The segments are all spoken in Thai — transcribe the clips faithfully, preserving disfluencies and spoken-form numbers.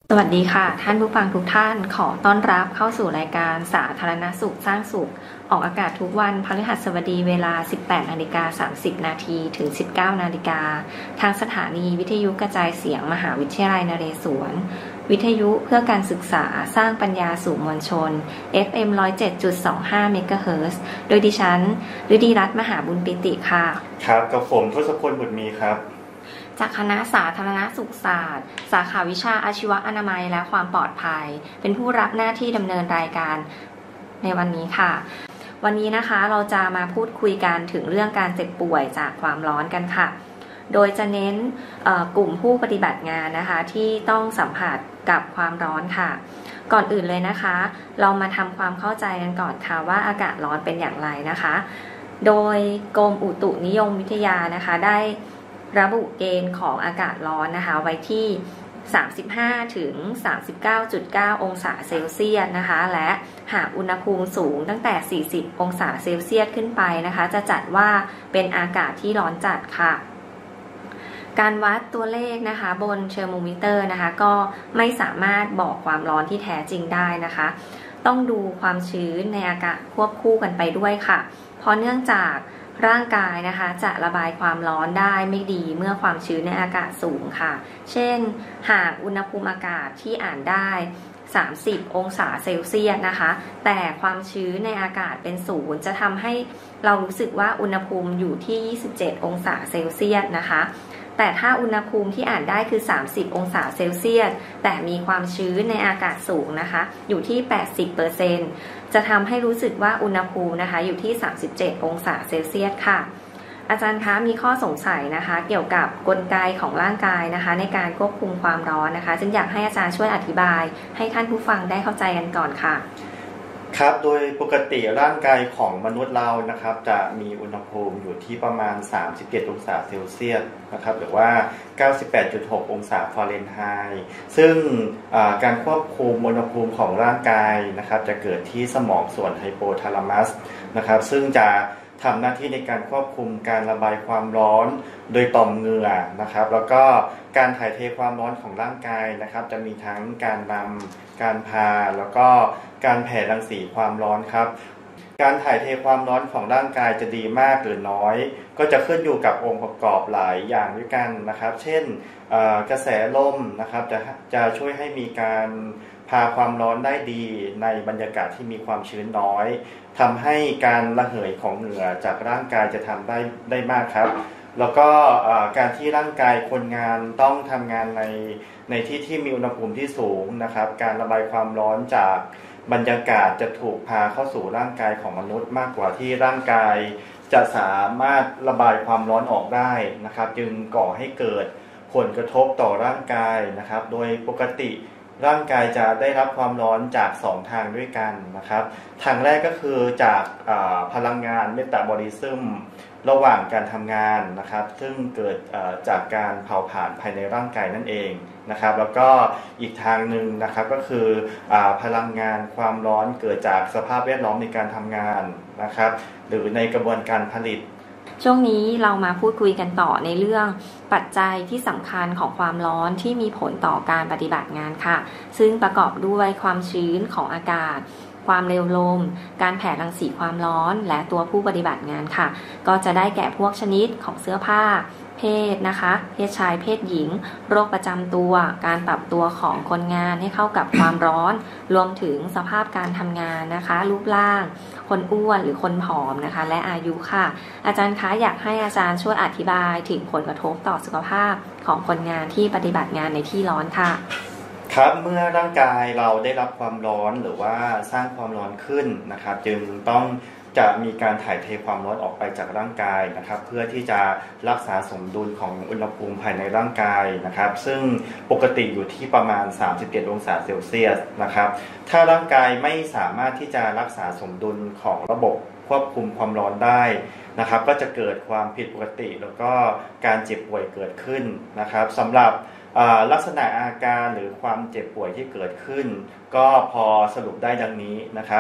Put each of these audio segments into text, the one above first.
สวัสดีค่ะท่านผู้ฟังทุกท่านขอต้อนรับเข้าสู่รายการสาธารณสุขสร้างสุขออกอากาศทุกวันพฤหัสบดีเวลา สิบแปดนาฬิกาสามสิบนาทีถึง สิบเก้านาฬิกาทางสถานีวิทยุกระจายเสียงมหาวิทยาลัยนเรศวรวิทยุเพื่อการศึกษาสร้างปัญญาสู่มวลชน เอฟ เอ็ม หนึ่งร้อยเจ็ดจุดสองห้า เมกะเฮิรตซ์โดยดิฉันฤดีรัตน์มหาบุญปิติค่ะครับกับผมทศพลบุตรมีครับจากคณะสาธารณสุขศาสตร์สาขาวิชาอาชีวอนามัยและความปลอดภัยเป็นผู้รับหน้าที่ดำเนินรายการในวันนี้ค่ะวันนี้นะคะเราจะมาพูดคุยกันถึงเรื่องการเจ็บป่วยจากความร้อนกันค่ะโดยจะเน้นกลุ่มผู้ปฏิบัติงานนะคะที่ต้องสัมผัสกับความร้อนค่ะก่อนอื่นเลยนะคะเรามาทำความเข้าใจกันก่อนค่ะว่าอากาศร้อนเป็นอย่างไรนะคะโดยกรมอุตุนิยมวิทยานะคะได้ระบุเกณฑ์ของอากาศร้อนนะคะไว้ที่สามสิบห้าถึง สามสิบเก้าจุดเก้า องศาเซลเซียสนะคะและหากอุณหภูมิสูงตั้งแต่สี่สิบองศาเซลเซียสขึ้นไปนะคะจะจัดว่าเป็นอากาศที่ร้อนจัดค่ะการวัดตัวเลขนะคะบนเทอร์โมมิเตอร์นะคะก็ไม่สามารถบอกความร้อนที่แท้จริงได้นะคะต้องดูความชื้นในอากาศควบคู่กันไปด้วยค่ะเพราะเนื่องจากร่างกายนะคะจะระบายความร้อนได้ไม่ดีเมื่อความชื้นในอากาศสูงค่ะเช่นหากอุณหภูมิอากาศที่อ่านได้สามสิบองศาเซลเซียสนะคะแต่ความชื้นในอากาศเป็นศูนย์จะทำให้เรารู้สึกว่าอุณหภูมิอยู่ที่ยี่สิบเจ็ดองศาเซลเซียสนะคะแต่ถ้าอุณหภูมิที่อ่านได้คือสามสิบองศาเซลเซียสแต่มีความชื้นในอากาศสูงนะคะอยู่ที่ แปดสิบเปอร์เซ็นต์ จะทำให้รู้สึกว่าอุณหภูมินะคะอยู่ที่สามสิบเจ็ดองศาเซลเซียสค่ะอาจารย์คะมีข้อสงสัยนะคะเกี่ยวกับกลไกของร่างกายนะคะในการควบคุมความร้อนนะคะจึงอยากให้อาจารย์ช่วยอธิบายให้ท่านผู้ฟังได้เข้าใจกันก่อนค่ะครับโดยปกติร่างกายของมนุษย์เรานะครับจะมีอุณหภูมิอยู่ที่ประมาณสามสิบเจ็ดองศาเซลเซียสนะครับหรือว่า เก้าสิบแปดจุดหก องศาฟาเรนไฮต์ซึ่งการควบคุมอุณหภูมิของร่างกายนะครับจะเกิดที่สมองส่วนไฮโปทาลามัสนะครับซึ่งจะทำหน้าที่ในการควบคุมการระบายความร้อนโดยต่อมเหงื่อนะครับแล้วก็การถ่ายเทความร้อนของร่างกายนะครับจะมีทั้งการนำการพาแล้วก็การแผ่รังสีความร้อนครับการถ่ายเทความร้อนของร่างกายจะดีมากหรือน้อยก็จะขึ้นอยู่กับองค์ประกอบหลายอย่างด้วยกันนะครับเช่นกระแสลมนะครับจะจะช่วยให้มีการพาความร้อนได้ดีในบรรยากาศที่มีความชื้นน้อยทำให้การระเหยของเหงื่อจากร่างกายจะทำได้ได้มากครับแล้วก็การที่ร่างกายคนงานต้องทำงานในในที่ที่มีอุณหภูมิที่สูงนะครับการระบายความร้อนจากบรรยากาศจะถูกพาเข้าสู่ร่างกายของมนุษย์มากกว่าที่ร่างกายจะสามารถระบายความร้อนออกได้นะครับจึงก่อให้เกิดผลกระทบต่อร่างกายนะครับโดยปกติร่างกายจะได้รับความร้อนจากสองทางด้วยกันนะครับทางแรกก็คือจากพลังงานเมตาบอลิซึมระหว่างการทำงานนะครับซึ่งเกิดจากการเผาผลาญภายในร่างกายนั่นเองนะครับแล้วก็อีกทางหนึ่งนะครับก็คือพลังงานความร้อนเกิดจากสภาพแวดล้อมในการทำงานนะครับหรือในกระบวนการผลิตช่วงนี้เรามาพูดคุยกันต่อในเรื่องปัจจัยที่สำคัญของความร้อนที่มีผลต่อการปฏิบัติงานค่ะซึ่งประกอบด้วยความชื้นของอากาศความเร็วลมการแผ่รังสีความร้อนและตัวผู้ปฏิบัติงานค่ะก็จะได้แก่พวกชนิดของเสื้อผ้าเพศนะคะเพศชายเพศหญิงโรคประจำตัวการปรับตัวของคนงานให้เข้ากับความร้อนรวมถึงสภาพการทำงานนะคะรูปร่างคนอ้วนหรือคนผอมนะคะและอายุค่ะอาจารย์คะอยากให้อาจารย์ช่วยอธิบายถึงผลกระทบต่อสุขภาพของคนงานที่ปฏิบัติงานในที่ร้อนค่ะครับเมื่อร่างกายเราได้รับความร้อนหรือว่าสร้างความร้อนขึ้นนะครับจึงต้องจะมีการถ่ายเทความร้อนออกไปจากร่างกายนะครับเพื่อที่จะรักษาสมดุลของอุณหภูมิภายในร่างกายนะครับซึ่งปกติอยู่ที่ประมาณสามสิบเจ็ดองศาเซลเซียสนะครับถ้าร่างกายไม่สามารถที่จะรักษาสมดุลของระบบควบคุมความร้อนได้นะครับก็จะเกิดความผิดปกติแล้วก็การเจ็บป่วยเกิดขึ้นนะครับสำหรับลักษณะอาการหรือความเจ็บป่วยที่เกิดขึ้นก็พอสรุปได้ดังนี้นะครับ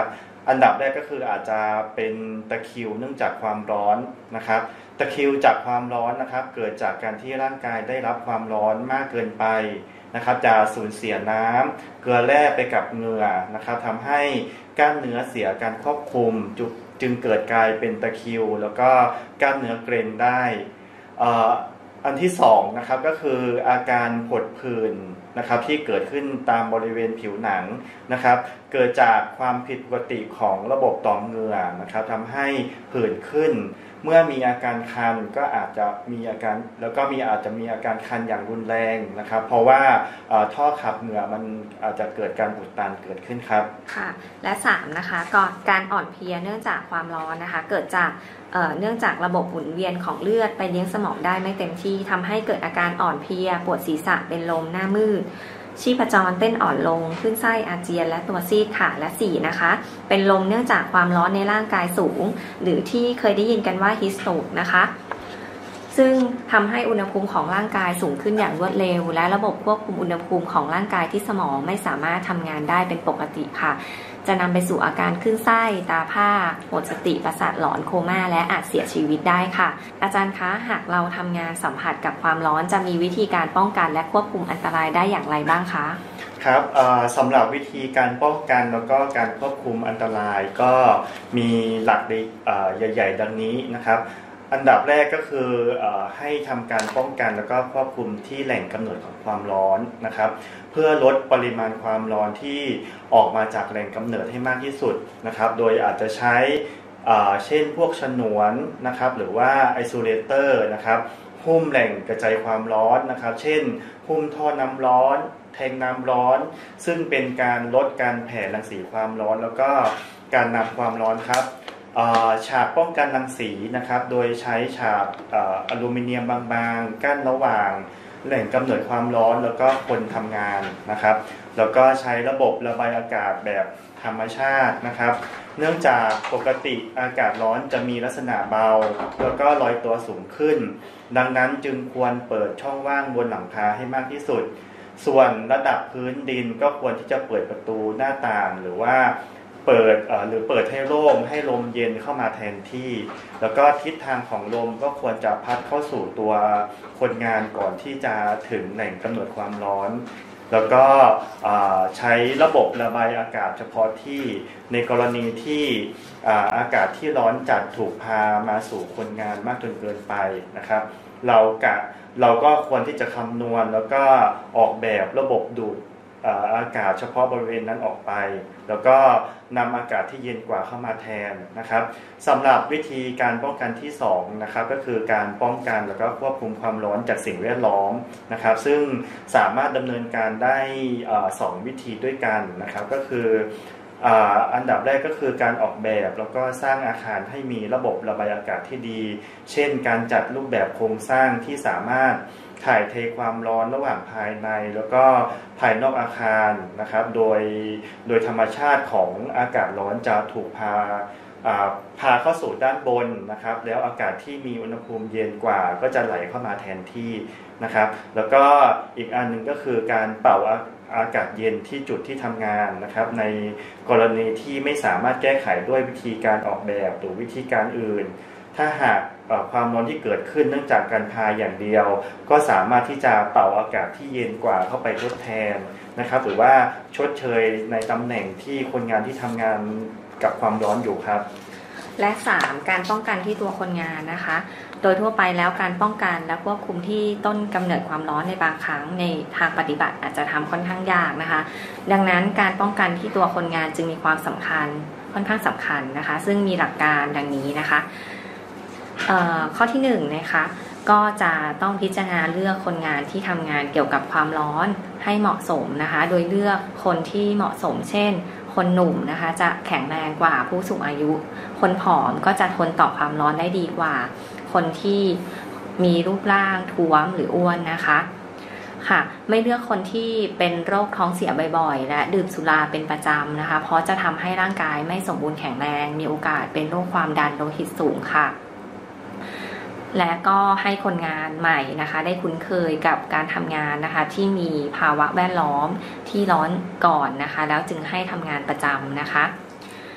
อันดับแรกก็คืออาจจะเป็นตะคริวเนื่องจากความร้อนนะครับตะคริวจากความร้อนนะครับเกิดจากการที่ร่างกายได้รับความร้อนมากเกินไปนะครับจะสูญเสียน้ำเกลือแร่ไปกับเหงื่อนะครับทำให้กล้ามเนื้อเสียการควบคุมจึงเกิดกลายเป็นตะคริวแล้วก็กล้ามเนื้อเกร็งได้อันที่สองนะครับก็คืออาการผดผื่นนะครับที่เกิดขึ้นตามบริเวณผิวหนังนะครับเกิดจากความผิดปกติของระบบต่อมเหงื่อนะครับทำให้ผื่นขึ้นเมื่อมีอาการคันก็อาจจะมีอาการแล้วก็มีอาจจะมีอาการคันอย่างรุนแรงนะครับเพราะว่าท่อขับเหงื่อมันอาจจะเกิดการอุดตันเกิดขึ้นครับค่ะและสามนะคะก็การอ่อนเพลียเนื่องจากความร้อนนะคะเกิดจากเ, เนื่องจากระบบหมุนเวียนของเลือดไปเลี้ยงสมองได้ไม่เต็มที่ทำให้เกิดอาการอ่อนเพลียปวดศีรษะเป็นลมหน้ามืดชีพจรเต้นอ่อนลงขึ้นไส้อาเจียนและตัวซีดค่ะและสี่นะคะเป็นลมเนื่องจากความร้อนในร่างกายสูงหรือที่เคยได้ยินกันว่าฮีทโสโตรกนะคะซึ่งทำให้อุณหภูมิของร่างกายสูงขึ้นอย่างรวดเร็วและระบบควบคุมอุณหภูมิของร่างกายที่สมองไม่สามารถทำงานได้เป็นปกติค่ะจะนำไปสู่อาการคลื่นไส้ตาผ้าหมดสติประสาทหลอนโคม่าและอาจเสียชีวิตได้ค่ะอาจารย์คะหากเราทำงานสัมผัสกับความร้อนจะมีวิธีการป้องกันและควบคุมอันตรายได้อย่างไรบ้างคะครับสำหรับวิธีการป้องกันแล้วก็การควบคุมอันตรายก็มีหลักใหญ่ๆดังนี้นะครับอันดับแรกก็คือให้ทำการป้องกันแล้วก็ควบคุมที่แหล่งกำเนิดของความร้อนนะครับเพื่อลดปริมาณความร้อนที่ออกมาจากแหล่งกำเนิดให้มากที่สุดนะครับโดยอาจจะใช้เช่นพวกฉนวนนะครับหรือว่าไอโซเลเตอร์นะครับหุ้มแหล่งกระจายความร้อนนะครับเช่นหุ้มท่อน้ำร้อนแทงน้ำร้อนซึ่งเป็นการลดการแผ่รังสีความร้อนแล้วก็การนำความร้อนครับฉากป้องกันรังสีนะครับโดยใช้ฉากอลูมิเนียมบางๆกั้นระหว่างแหล่งกำเนิดความร้อนแล้วก็คนทำงานนะครับแล้วก็ใช้ระบบระบายอากาศแบบธรรมชาตินะครับเนื่องจากปกติอากาศร้อนจะมีลักษณะเบาแล้วก็ลอยตัวสูงขึ้นดังนั้นจึงควรเปิดช่องว่างบนหลังคาให้มากที่สุดส่วนระดับพื้นดินก็ควรที่จะเปิดประตูหน้าต่างหรือว่าเปิดหรือเปิดให้โล่งให้ลมเย็นเข้ามาแทนที่แล้วก็ทิศทางของลมก็ควรจะพัดเข้าสู่ตัวคนงานก่อนที่จะถึงแหล่งกำเนิดความร้อนแล้วก็ใช้ระบบระบายอากาศเฉพาะที่ในกรณีที่อากาศที่ร้อนจัดถูกพามาสู่คนงานมากจนเกินไปนะครับเรากะเราก็ควรที่จะคำนวณแล้วก็ออกแบบระบบดูดอากาศเฉพาะบริเวณนั้นออกไปแล้วก็นำอากาศที่เย็นกว่าเข้ามาแทนนะครับสำหรับวิธีการป้องกันที่สองนะครับก็คือการป้องกันแล้วก็ควบคุมความร้อนจากสิ่งแวดล้อมนะครับซึ่งสามารถดำเนินการได้สองวิธีด้วยกันนะครับก็คืออันดับแรกก็คือการออกแบบแล้วก็สร้างอาคารให้มีระบบระบายอากาศที่ดีเช่นการจัดรูปแบบโครงสร้างที่สามารถถ่ายเทความร้อนระหว่างภายในแล้วก็ภายนอกอาคารนะครับโดยโดยธรรมชาติของอากาศร้อนจะถูกพาพาเข้าสู่ด้านบนนะครับแล้วอากาศที่มีอุณหภูมิเย็นกว่าก็จะไหลเข้ามาแทนที่นะครับแล้วก็อีกอันหนึ่งก็คือการเป่าอากาศเย็นที่จุดที่ทำงานนะครับในกรณีที่ไม่สามารถแก้ไขด้วยวิธีการออกแบบหรือวิธีการอื่นถ้าหากความร้อนที่เกิดขึ้นเนื่องจากการพาอย่างเดียวก็สามารถที่จะเป่าอากาศที่เย็นกว่าเข้าไปทดแทนนะครับหรือว่าชดเชยในตำแหน่งที่คนงานที่ทำงานกับความร้อนอยู่ครับและสามการป้องกันที่ตัวคนงานนะคะโดยทั่วไปแล้วการป้องกันและควบคุมที่ต้นกำเนิดความร้อนในบางครั้งในทางปฏิบัติอาจจะทำค่อนข้างยากนะคะดังนั้นการป้องกันที่ตัวคนงานจึงมีความสำคัญค่อนข้างสำคัญนะคะซึ่งมีหลักการดังนี้นะคะข้อที่หนึ่งนะคะก็จะต้องพิจารณาเลือกคนงานที่ทำงานเกี่ยวกับความร้อนให้เหมาะสมนะคะโดยเลือกคนที่เหมาะสมเช่นคนหนุ่มนะคะจะแข็งแรงกว่าผู้สูงอายุคนผอมก็จะทนต่อความร้อนได้ดีกว่าคนที่มีรูปร่างท้วมหรืออ้วนนะคะค่ะไม่เลือกคนที่เป็นโรคท้องเสียบ่อยๆและดื่มสุราเป็นประจำนะคะเพราะจะทำให้ร่างกายไม่สมบูรณ์แข็งแรงมีโอกาสเป็นโรคความดันโลหิตสูงค่ะและก็ให้คนงานใหม่นะคะได้คุ้นเคยกับการทำงานนะคะที่มีภาวะแวดล้อมที่ร้อนก่อนนะคะแล้วจึงให้ทำงานประจำนะคะ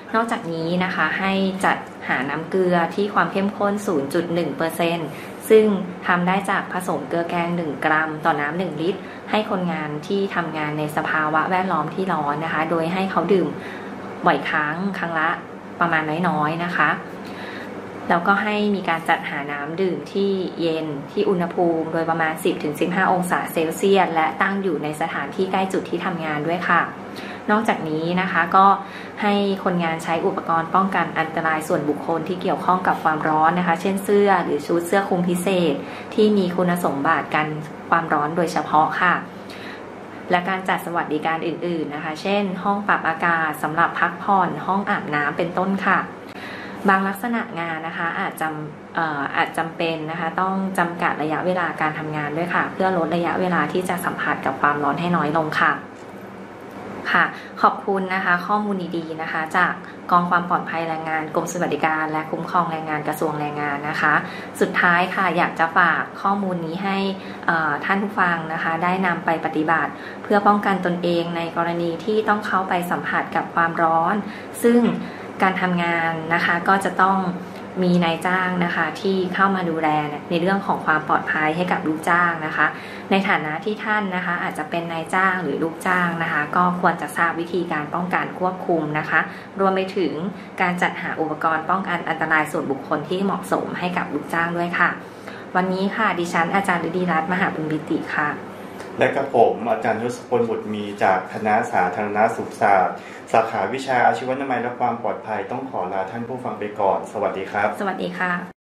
นอกจากนี้นะคะให้จัดหาน้ำเกลือที่ความเข้มข้น ศูนย์จุดหนึ่งเปอร์เซ็นต์ ซึ่งทำได้จากผสมเกลือแกงหนึ่งกรัมต่อน้ำหนึ่งลิตรให้คนงานที่ทำงานในสภาวะแวดล้อมที่ร้อนนะคะโดยให้เขาดื่มบ่อยครั้งครั้งละประมาณน้อยๆนะคะแล้วก็ให้มีการจัดหาน้ำดื่มที่เย็นที่อุณหภูมิโดยประมาณ สิบถึงสิบห้า องศาเซลเซียสและตั้งอยู่ในสถานที่ใกล้จุดที่ทำงานด้วยค่ะนอกจากนี้นะคะก็ให้คนงานใช้อุปกรณ์ป้องกันอันตรายส่วนบุคคลที่เกี่ยวข้องกับความร้อนนะคะเช่นเสื้อหรือชุดเสื้อคลุมพิเศษที่มีคุณสมบัติกันความร้อนโดยเฉพาะค่ะและการจัดสวัสดิการอื่นๆนะคะเช่นห้องปรับอากาศสำหรับพักผ่อนห้องอาบน้ำเป็นต้นค่ะบางลักษณะงานนะคะอาจจำเอ่ออาจจำเป็นนะคะต้องจำกัดระยะเวลาการทำงานด้วยค่ะเพื่อลดระยะเวลาที่จะสัมผัสกับความร้อนให้น้อยลงค่ะค่ะขอบคุณนะคะข้อมูลดีๆนะคะจากกองความปลอดภัยแรงงานกรมสวัสดิการและคุ้มครองแรงงานกระทรวงแรงงานนะคะสุดท้ายค่ะอยากจะฝากข้อมูลนี้ให้ท่านผู้ฟังนะคะได้นำไปปฏิบัติเพื่อป้องกันตนเองในกรณีที่ต้องเข้าไปสัมผัสกับความร้อนซึ่งการทำงานนะคะก็จะต้องมีนายจ้างนะคะที่เข้ามาดูแลในเรื่องของความปลอดภัยให้กับลูกจ้างนะคะในฐานะที่ท่านนะคะอาจจะเป็นนายจ้างหรือลูกจ้างนะคะก็ควรจะทราบวิธีการป้องกันควบคุมนะคะรวมไปถึงการจัดหาอุปกรณ์ป้องกันอันตรายส่วนบุคคลที่เหมาะสมให้กับลูกจ้างด้วยค่ะวันนี้ค่ะดิฉันอาจารย์ฤดีรัตน์มหาบุญบิติค่ะและกับผมอาจารย์ยศพลบุตรมีจากคณะสาธารณสุขศาสตร์สาขาวิชาอาชีวนามัยและความปลอดภัยต้องขอลาท่านผู้ฟังไปก่อนสวัสดีครับสวัสดีค่ะ